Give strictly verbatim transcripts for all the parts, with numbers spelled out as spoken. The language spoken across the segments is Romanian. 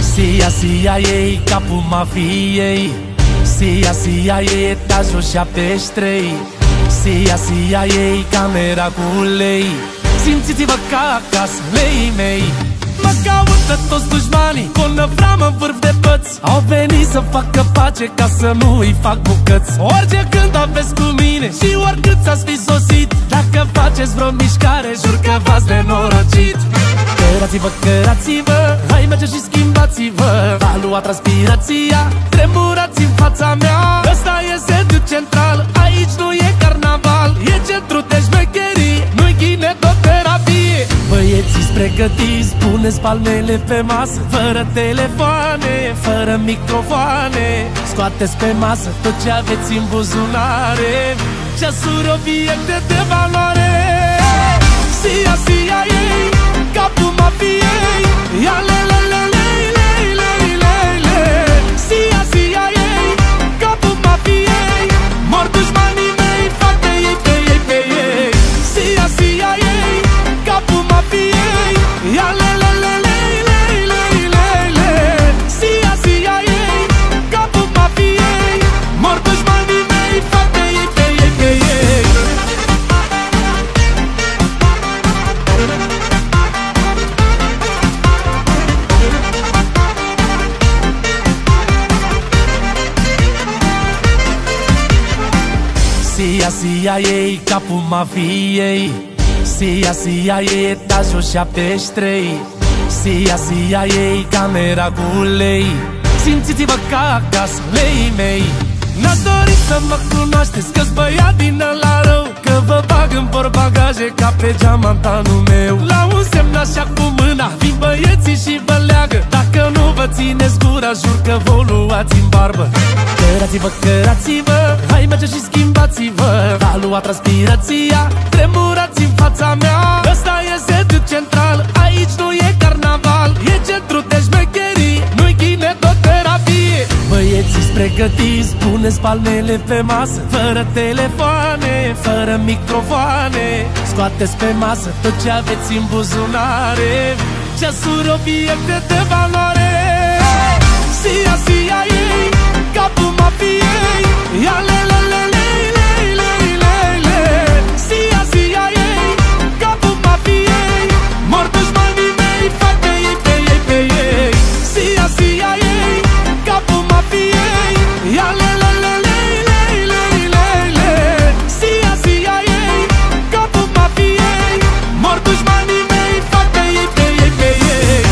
Sia, sia ei, capul mafiei. Sia, sia ei, etajul șaptezeci și trei. Sia, sia ei, camera cu ulei. Simțiți-vă ca acasă, leii mei. Mă caută toți dușmanii, cu năvram în vârf de păți. Au venit să facă pace ca să nu îi fac bucăți. Orice când aveți cu mine și oricât s-ați fi sosit, dacă faceți vreo mișcare, jur că v-ați nenorocit. Cărați-vă, cărați-vă, hai merge și schimbați-vă. Va lua transpirația, tremurați în fața mea. Ăsta e sediul central, aici nu e carnaval. E centru de șmecherii, nu-i kinetoterapie. Băieții-s pregătiți, puneți palmele pe masă. Fără telefoane, fără microfoane. Scoateți pe masă tot ce aveți în buzunare. Ceasuri, obiecte de valoare. Sia, sia ei, capul mafiei. Ia le le le le le le le le. Sia, sia ei, capul mafiei. Mor dușmanii mei, fac pe ei, pe ei, pe ei. Sia, sia ei, capul mafiei. Ia le le le le le le le le. Sia, sia ei, capul mafiei. Mor dușmanii mei, fac pe ei, pe ei, pe ei. Sia, sia ei, capul mafiei. Sia, sia ei, etajul șaptezeci și trei. Sia, sia ei, camera cu ulei. Simțiți-vă ca acasă, leii mei. N-ați dorit să mă cunoașteți, că-s băiat din ăla rău, că vă bag în portbagaje ca pe geamantanul meu. La un semn așa cu mâna vin băieții și vă leagă. Dacă nu vă țineți gura, jur că vă luați în barbă. Cărați-vă, cărați-vă, hai merge și schimbați-vă. Va lua transpirația, tremurați în fața mea. Ăsta e sediul central, aici nu e carnaval. E centru de șmecherii, nu-i kinetoterapie. Băieții-s pregătiți, puneți palmele pe masă. Fără telefoane, fără microfoane. Scoateți pe masă tot ce aveți în buzunare. Ceasuri, obiecte de valoare. Sia, sia ei, capul mafiei. Ia le le le le le le le le. Sia, sia ei, capul mafiei. Mor dușmanii mei, fac pe ei, pe ei, pe ei. Sia, sia ei, capul mafiei. Ia le le le le le le le le. Sia, sia ei, capul mafiei. Mor dușmanii mei, fac pe ei, pe ei, pe ei.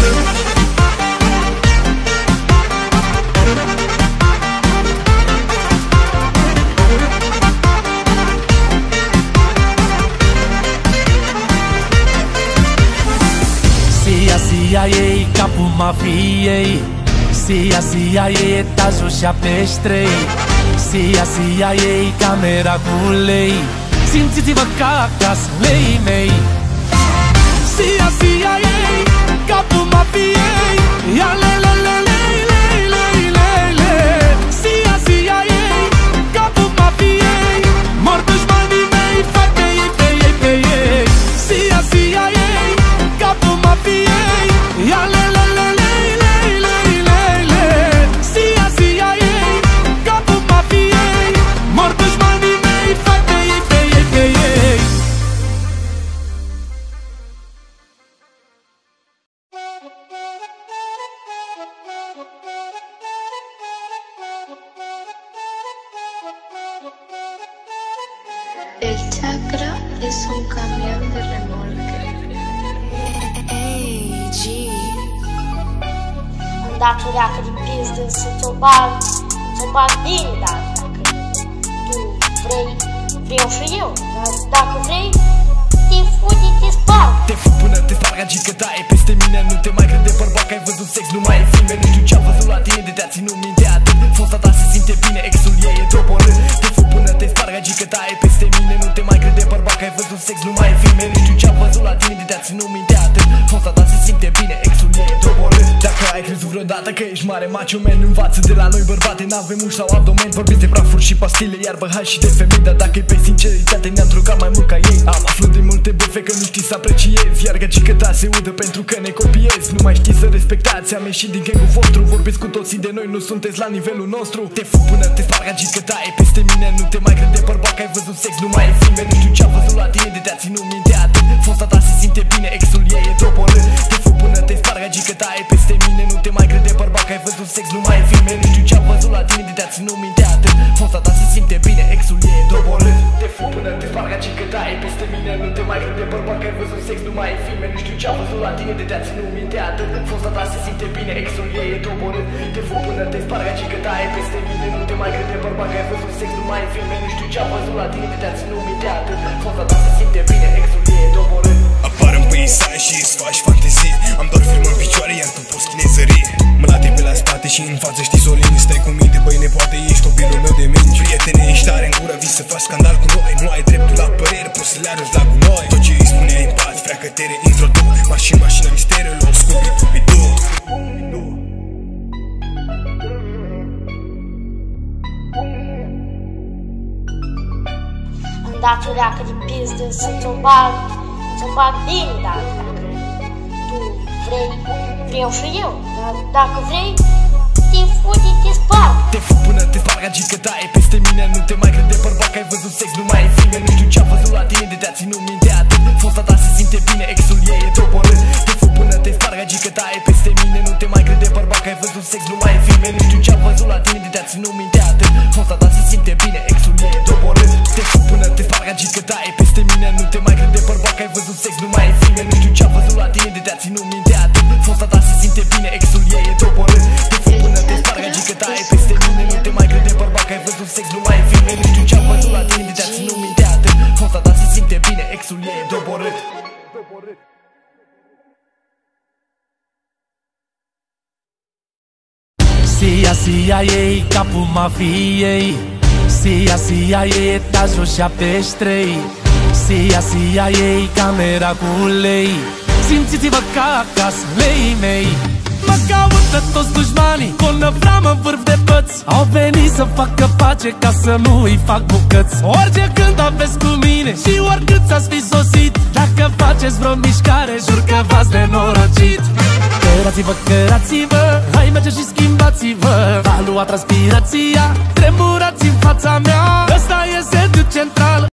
Sia, sia ei, capul mafiei. Sia, sia ei, etajul șaptezeci și trei. Sia, sia ei, camera cu ulei. Simțiți-vă ca acasă, leii mei. Sia, sia ei, capul mafiei. Ia le le le le le le le le. Sia, sia ei, capul mafiei. Mor dușmanii mei, fac pe ei, pe ei, pe ei. Sia, sia ei, capul mafiei. Ia le le le le le le le le. Sia, sia ei, capul mafiei. Mor dușmanii mei, fac pe ei, pe ei, pe ei. El chakra es un camión de remolque. Hey, G. Am dat o leacă de pizdă să ți-o bag, ți-o bag bine, dar dacă tu vrei, vreau și eu. Dar dacă vrei, te fudi, te sparg. Te fug până te sparg, agică taie peste mine. Nu te mai crede bărbat că ai văzut sex, nu mai e filme. Nu știu ce-a văzut la tine, de te-a ținut mintea atât. Fosta ta se simte bine, exul ei e doborât. Te fug până te sparg, agică taie peste mine. Nu te mai crede bărbat că ai văzut sex, nu mai e filme. Nu știu ce-a văzut la tine, de te-a ținut mintea atât. Fosta ta se simte bine, exul ei e doborât. Dacă ai crezut vreodată că ești mare macho man. Învață de la noi bărbate, n-avem uși sau abdomen. Vorbiți de prafuri și pastile, iar băhați și de femei. Dar dacă e pe sinceritate, ne-am drogat mai mult ca ei. Am aflat de multe băfe că nu știi să apreciezi, iar gagică ta se udă pentru că ne copiezi. Nu mai știi să respectați, am ieșit din gang-ul vostru. Vorbiți cu toții de noi, nu sunteți la nivelul nostru. Te fu până te sparg, gagică ta e peste mine. Nu te mai crede bărbat că ai văzut sex, nu mai e filme. Nu știu ce-a văzut la tine, de te-a ținut minte atât. Fosta ta se simte bine, exul ei e doborât. Te fu până te sparg, gagică ta e peste mine. Nu te mai crede bărbat că ai văzut sex, nu mai e filme. Nu știu ce-a văzut la tine, de te-a ținut minte atât. Fosta ta se simte bine, exul ei e doborât. Te fu până te sparg, gagică ta e peste mine. Nu te mai crede bărbat că ai văzut sex, nu mai e filme. Nu știu ce-a văzut la tine, de te-a ținut minte atât. Fosta ta se simte bine, exul ei e doborât. Te fu până te sparg, gagică ta e peste mine. Nu te mai crede bărbat că ai văzut sex, nu mai e filme. Nu știu ce-a văzut la tine, de te-a ținut minte atât. Fosta ta se simte bine, exul ei e doborât. Apar în peisaj și îți faci fantezie. Am doar firmă în picioare, iar tu poți chinezărie. Mă late pe la spate și în față știi Solin. Stai cu minte, băi nepoate, ești copilul meu de mingi. Prietene, ești tare în gură, vii să faci scandal cu noi. Nu ai dreptul la părere, poți să le arăți la gunoi. Tot ce îi spuneai în pat, freacă te reintroduc. Mașini, mașina misterului, o scubi, Scooby-Doo. Îmi dați o leacă de pizdă să-ți o bag, să-mi bag bine, dar dacă tu vrei, vreau și eu. Dar dacă vrei, te fute, te sparg. Te fu până te sparg, gagică ta e peste mine. Nu te mai crede bărbat că ai văzut sex, nu mai e filme. Nu știu ce-a văzut la tine, de te-a ținut minte atât. Fosta ta se simte bine, exul ei e doborât. Te fu până te sparg, gagică ta e peste mine. Nu te mai crede bărbat că ai văzut sex, nu mai e filme. Nu știu ce-a văzut la tine, de te-a ținut minte atât. Fosta ta se simte bine, exul ei e doborât. Te fu până te sparg, gagică ta e peste mine. Nu te mai crede bărbat că ai văzut sex, nu mai e filme. Nu știu ce-a văzut la tine, de te-a ținut minte atât. Fosta ta se simte bine, exul ei e doborât. Te fu până te sparg, gagică ta e peste mine. Nu te mai crede bărbat că ai văzut sex, nu mai e filme. Nu știu ce-a văzut la tine, de te-a ținut minte atât. Fosta ta se simte bine, exul ei e doborât. Sia, sia ei, capul mafiei. Sia, sia ei, etajul șaptezeci și trei. Sia, sia ei, camera cu ulei. Simțiți-vă ca acasă, leii mei. Mă caută toți dușmanii, cu năvramă în vârf de păți. Au venit să facă pace ca să nu îi fac bucăți. Orice când aveți cu mine și oricât s-ați fi sosit, dacă faceți vreo mișcare, jur că v-ați nenorocit. Cărați-vă, cărați-vă, hai merge și schimbați-vă. V-a luat transpirația, tremurați în fața mea. Ăsta e sediul central,